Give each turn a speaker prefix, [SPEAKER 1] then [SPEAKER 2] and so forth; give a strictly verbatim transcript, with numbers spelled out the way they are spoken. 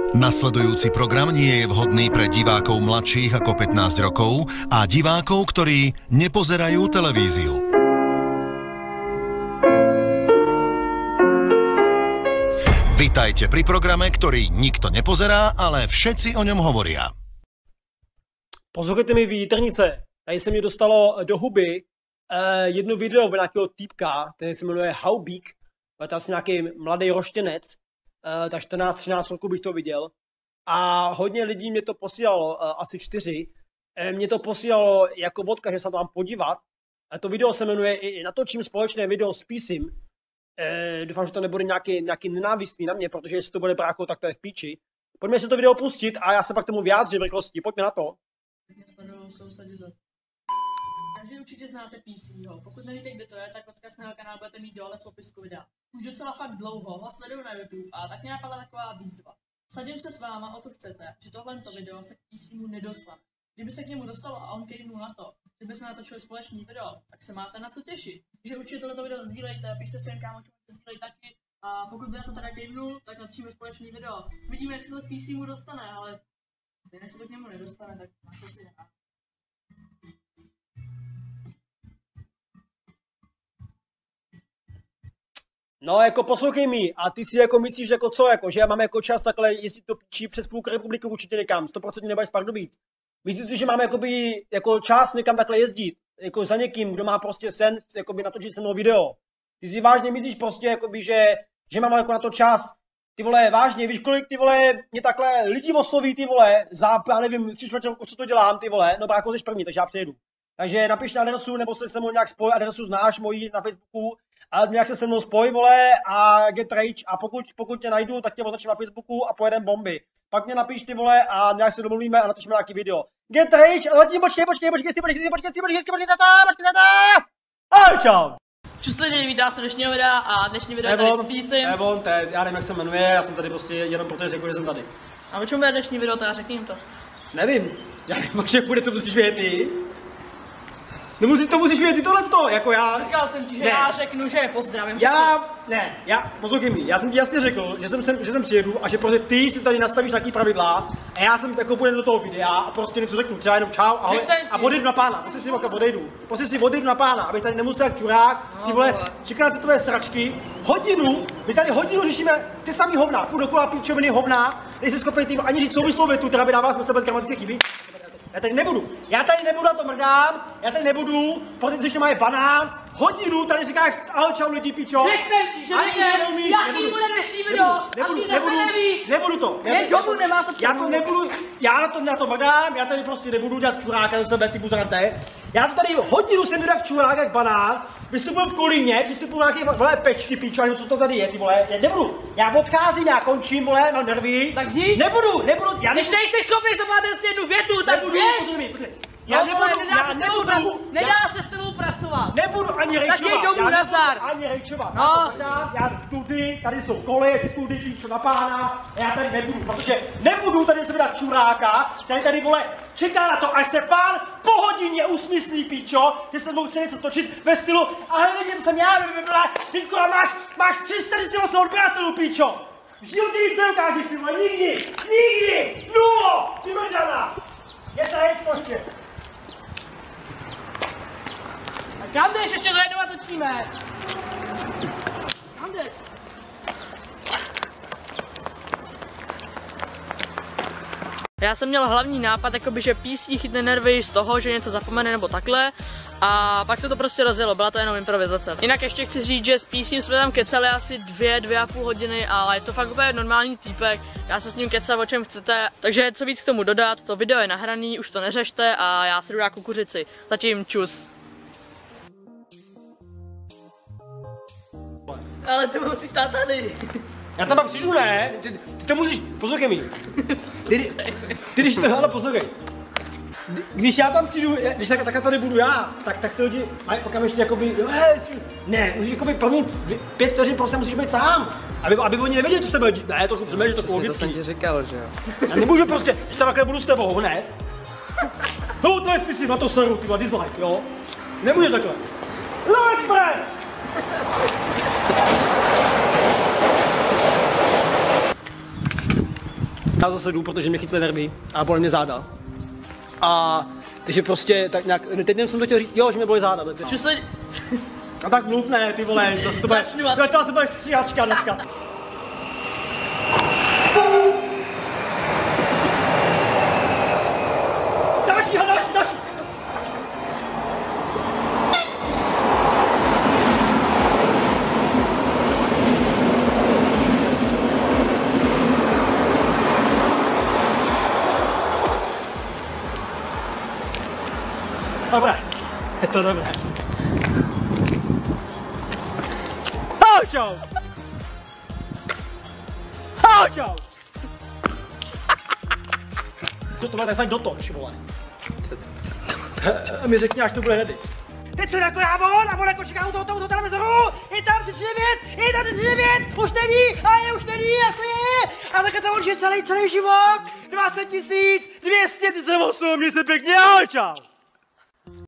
[SPEAKER 1] Nasledujúci program nie je vhodný pre divákov mladších ako pätnásť rokov a divákov, ktorí nepozerajú televíziu. Vitajte pri programe, ktorý nikto nepozerá, ale všetci o ňom hovoria.
[SPEAKER 2] Poslouchejte mi vítr,nice. Tady se mi dostalo do huby uh, jedno video od nějakého týpka, který se jmenuje Haubík. Je to asi nějaký mladý roštěnec, uh, tak čtrnáct třináct roku bych to viděl. A hodně lidí mě to posílalo, uh, asi čtyři. Uh, mě to posílalo jako vodka, že se tam podívat. A to video se jmenuje i natočím společné video s písim. Uh, doufám, že to nebude nějaký, nějaký nenávistný na mě, protože jestli to bude bráko, tak to je v píči. Pojďme si to video pustit a já se pak tomu vyjádřím v rychlosti. Pojďme na to.
[SPEAKER 3] Každý určitě znáte P C ho. Pokud nevíte, kde to je, tak odkaz na kanál budete mít dole v popisku videa. Už docela fakt dlouho ho sleduju na YouTube a tak mě napadla taková výzva. Sadím se s váma o co chcete, že tohle video se k P C mu nedostane. Kdyby se k němu dostalo a on kejvnul na to, kdybychom natočili společný video, tak se máte na co těšit. Takže určitě tohleto video sdílejte, pište svým kámošům, sdílej taky. A pokud by na to teda kejvnul, tak natočíme společný video. Vidíme, jestli se k P C mu dostane, ale když se to k němu nedostane, tak na co si hrát.
[SPEAKER 2] No, jako poslouchej mi, a ty si jako myslíš, jako co, jako, že já mám jako čas takhle jezdit do píči přes půlku republiky určitě někam, sto procent nebudeš z Pardubic. Myslíš si, že máme jakoby, jako čas někam takhle jezdit, jako za někým, kdo má prostě sen, jakoby natočit se mnou video. Ty si vážně myslíš prostě, jakoby, že, že mám jako na to čas. Ty vole, vážně, víš kolik ty vole, mě takhle lidi osloví ty vole, za, já nevím, tři čtvrtě, co to dělám ty vole, no bráko, jsi první, takže já přijedu. Takže napiš na adresu, nebo se se mnou nějak spoj, adresu znáš mojí na Facebooku, ale nějak se se mnou spoj, vole, a get rage, a pokud, pokud tě najdu, tak tě označím na Facebooku a pojedem bomby. Pak mě napiš ty vole a nějak se domluvíme a natočíme nějaký video. Get rage, a zatím počkej, počkej, počkej, počkej, počkej, počkej, počkej, počkej, počkej, počkej, počkej, ahoj, čau.
[SPEAKER 3] Čus lidi, vítám se dnešního videa a dnešní video je tady s písem.
[SPEAKER 2] Ebon, to je, já nevím, jak se jmenuje, já jsem tady prostě jenom proto, řekl, že jsem tady.
[SPEAKER 3] A o čem bude dnešní video, teda řekni jim to.
[SPEAKER 2] Nevím, já nevím, o čem bude, to musíš vědět ty. Nemusíš, to musíš vědět ty tohleto, jako já...
[SPEAKER 3] Říkal jsem ti, že ne. Já řeknu, že pozdravím.
[SPEAKER 2] Já, ne, já, poslouchej mi, já jsem ti jasně řekl, že jsem, sem, že jsem přijedu a že prostě ty si tady nastavíš nějaký pravidla a já jsem jako půjdu do toho videa a prostě něco řeknu, třeba jenom čau, ahoj a odejdu na pána, prostě si oka odejdu, prostě si odejdu na pána, abych tady nemusel jak čurák, ty vole, čekat na ty tvoje sračky, hodinu, my tady hodinu řešíme ty samý hovna, furt dokola píčoviny hovna, nejsi schopný tím ani říct souvislou větu, která by dávala smysl bez gramatické chyby. Já tady nebudu, já tady nebudu, na to mrdám, já tady nebudu, protože ještě mají banán, hodinu tady říkáš ahoj čau lidi pičo.
[SPEAKER 3] Řekl jsem ti, že řekneš, jaký bude dnešní video, a ty zase nevíš.
[SPEAKER 2] Nebudu to.
[SPEAKER 3] Je domů, nemá to
[SPEAKER 2] Já to nebudu, já na to, na to mrdám, já tady prostě nebudu dělat čuráka za sebe, ty buzerante. Já to tady hodinu jsem dělat čurák jak banán, vystupuju v Kolíně, vystupuju nějaké vole pečky pičo, nebo co to tady je ty vole, já nebudu. Já odcházím, já končím vole na nervy.
[SPEAKER 3] Tak jdi.
[SPEAKER 2] Nebudu, nebudu, já
[SPEAKER 3] nebudu. Když nejsi schopný zvládnout si jednu větu, tak běž.
[SPEAKER 2] Já nebudu, já nebudu,
[SPEAKER 3] nedá se s tebou pracovat.
[SPEAKER 2] Nebudu ani rejčovat.
[SPEAKER 3] Tak jej domů, nazdar.
[SPEAKER 2] Ani rejčovat.
[SPEAKER 3] No.
[SPEAKER 2] Já tudy, tady jsou koly, tudy píčo na pána, a já tady nebudu, protože nebudu tady se vydat čuráka, tady tady vole, čeká na to, až se pán po hodině usmyslí píčo, že se mnou chce něco točit ve stylu, ale nevím, to jsem já, teďko máš, máš tři sta čtyřicet osm odběratelů píčo. V životě nic neukážeš, ty vole, nikdy, nikdy, nulo, ty mrdana. Je to hejt prostě.
[SPEAKER 3] Kam jdeš? Ještě to jednou natočíme! Kam jdeš? Já jsem měl hlavní nápad, jakoby, že P C chytne nervy z toho, že něco zapomene nebo takhle. A pak se to prostě rozjelo, byla to jenom improvizace. Jinak ještě chci říct, že s P C jsme tam kecali asi dvě, dvě a půl hodiny, ale je to fakt úplně normální týpek. Já se s ním kecám o čem chcete, takže co víc k tomu dodat, to video je nahraný, už to neřešte a já si jdu dát kukuřici. Zatím čus. Ale ty musíš stát tady.
[SPEAKER 2] Já tam pak přijdu, ne? Ty, ty to musíš, poslouchej mi. Ty, ty když to, hele, poslouchej. Když já tam přijdu, když tak, tak tady budu já, tak, tak ty lidi mají okamžitě jakoby, jo, hezky. Ne, musíš jakoby první pět vteřin prostě musíš být sám. Aby, aby oni nevěděli, co se bude dít. Ne, to přemýšlím, že to logický.
[SPEAKER 4] To jsem ti říkal, že jo.
[SPEAKER 2] Já nemůžu prostě, když tam takhle budu s tebou, ne? No, tvoje spisy na to seru, tyhle, dislike, jo? Nemůžu takhle. No, express! Já zase jdu, protože mě chytly nervy a bolí mě záda. A takže prostě tak nějak, teď jsem to chtěl říct, jo, že mě bolí záda.
[SPEAKER 3] Že se...
[SPEAKER 2] A tak mluv, ne, ty vole, to se to bude, to, to se bude stříhačka dneska. Dalšího, další, další. Dobré, je to dobré. Ahoj, čau! Ahoj, čau! To tohle takzvaný dotoč, vole. Mi řekni, až to bude ready. Teď jsem jako já von a on jako čeká u toho, toho, toho televizoru, je tam tři tři devět, je tam tři tři devět, už není, a je už není, asi je. A takhle tam on žije celý, celý život, dvacet tisíc dvě stě třicet osm, měj se pěkně, ahoj, čau!